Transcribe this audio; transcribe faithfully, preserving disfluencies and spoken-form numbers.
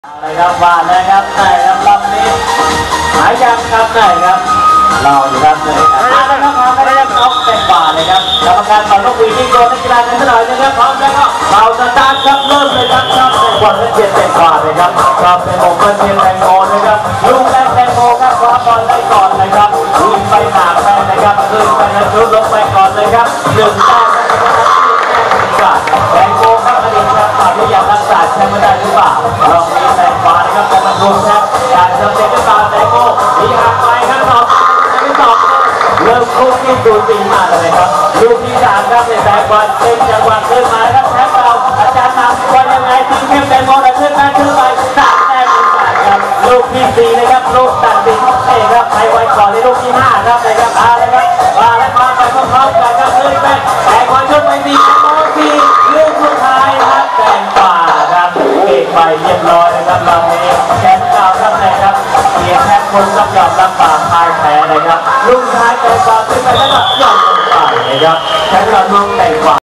อะไรครับว่าเลยครับไหนครับลำนี้หายยังครับไหนครับเราอยู่ครับเลยครับมาแล้วครับมาแล้วครับน้องเป็นป่าเลยครับกรรมการต่อลูกวีที่โดนนักกีฬากันสักหน่อยนะครับพร้อมแล้วก็เราสตาร์ทครับเริ่มเลยครับครับเป็นบอลเล่นเจ็ดเป็นป่าเลยครับครับเป็นผมเป็นเพียงแตงโมนะครับลูกแรกแตงโมครับคว้าบอลได้ก่อนนะครับวิ่งไปหนาไปนะครับขึ้นไปแล้วชุดลงไปก่อนเลยครับหนึ่งแต้มนะครับแตงโมครับอดีตครับป่าที่อยากรักษาแชมป์ไม่ได้หรือเปล่าลองนี้แตงป่านะครับแต่มันรวมแชมป์อยากจะเป็นหรือเปล่าแตงโมมีหักไปครับต่อที่สองเริ่มคู่ที่ดูดีมากเลยครับลูกที่สามครับในแตงบอลเป็นจังหวะขึ้นมาครับแชมป์เราอาจารย์นำว่ายังไงทีมเข้มแตงโมได้ขึ้นมาขึ้นไปสามแต้มเป็นสามครับลูกที่สี่นะครับลูกตัดสินเองครับไปไว้ก่อนในลูกที่ห้าครับเลยครับมาเลยครับมาแล้วมาไปพร้อมๆกันครับขึ้นไปแต่บอลขึ้นไปดีแตงโมสี่ลูกสุดท้ายครับแตงป่าครับเก็บไปเรียบร้อยนะครับตอนนี้แชมป์เก่าครับเลยครับเสียแทบคนรับยอมรับป่าพ่ายแพ้นะครับลูกท้ายแตงป่าขึ้นไปแล้วก็ยอมป่านะครับแชมป์เรา